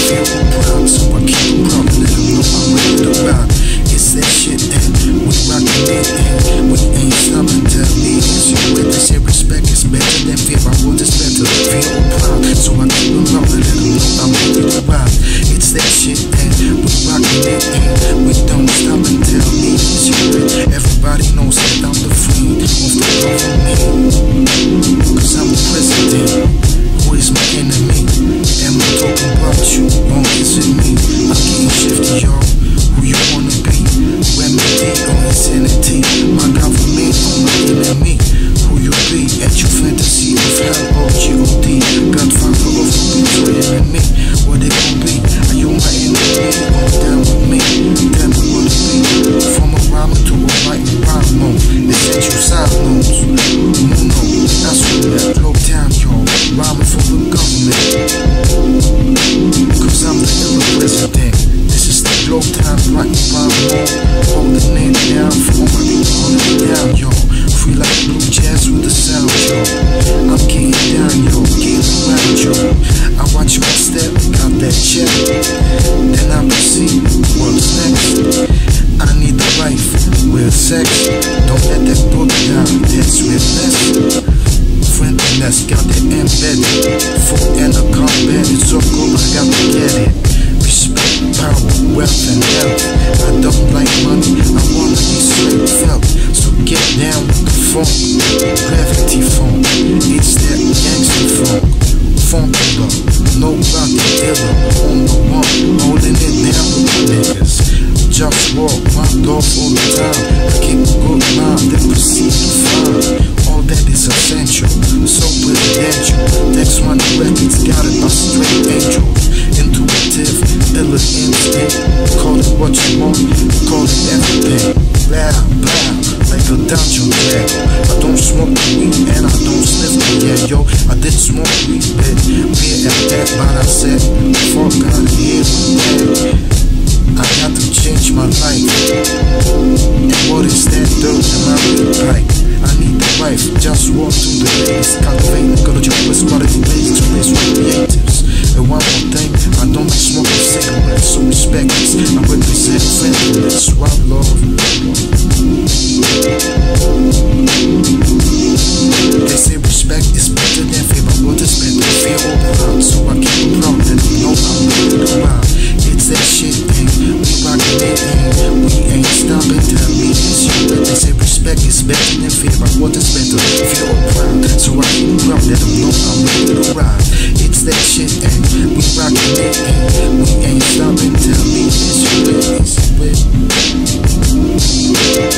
feel proud, so I keep them proud and let them know I'm ready to ride. It's that shit and we rockin' it and we ain't stopping till the end. So with this here, respect is better than fear. I want this better, feel proud, so I keep them proud and let them know I'm ready to ride. It's that shit and we rockin' it and we don't stop until the end. Everybody knows that I'm the friend of the government, cause I'm the president. Who is my enemy? Am I talking about you? Or is it me? I'm getting shifty, y'all. Who you wanna be? Remedy or insanity? My government or my enemy? Who you be? At your fantasy of hell or G.O.D. Godfather of a betraying me. What it gon' be? Are you my enemy or down with me? Tell me what it be. From a rhymer to a writing rhyme, essential side notes. No, that's what that low down, y'all. Rhyming for the government, cause I'm the ill president. This is the glow time, writing rhyme, holding it down for my people, holding it down, y'all. Free like blue jazz with the sound, y'all. I'm getting down, y'all, getting around, y'all. I watch my step, got that check, then I proceed, what's next? I need the wife, with sex, don't let that book down, that's real less. Friendliness, got it embedded. Full and a combat, it's so cool, I got to get it. Respect, power, wealth, and health. I don't like money, I wanna be straight felt. So get down with the funk, gravity funk. It's that gangster funk. Funkula, nobody iller. On the one, holding it down with the niggas. JustWar, OneLove all the time. I keep a good mind, then proceed to find. All that is essential, so presidential. Next one, the records got it by straight angels. Intuitive, iller instinct. Call it what you want, call it everything. Loud, loud, like a dungeon dragon. I don't smoke weed and I don't sniff the yeah, yo. I did smoke weed, but beer at that, but I said, fuck out of here with that. I got to change my life. And what is that though? Am I really right? I need the wife, just walk through the days. Cultivate ecological quality ways to raise creatives. And one more thing, I don't like smoking cigarettes, so respect this. I represent friendliness, OneLove. They say respect is better than fear, but what is better? Fear all around, so I keep it proud and know I'm ready to ride. It's that shit and we rockin' it and we ain't stopping till me is you. They say respect is better than fear, but what is better? Fear or proud, so I keep it proud and know I'm ready to ride. It's that shit and we rockin' it and we ain't stopping till me is you.